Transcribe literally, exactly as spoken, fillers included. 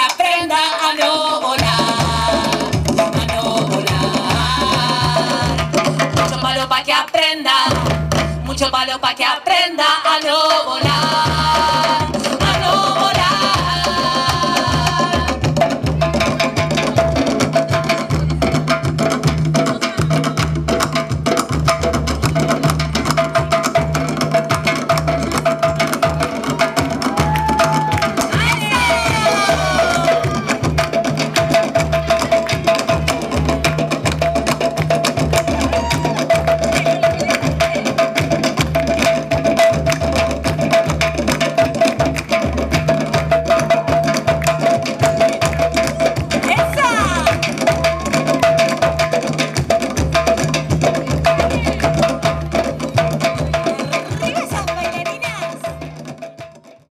aprenda a no volar, a no volar. Mucho palo para que aprenda, mucho palo para que aprenda a no volar.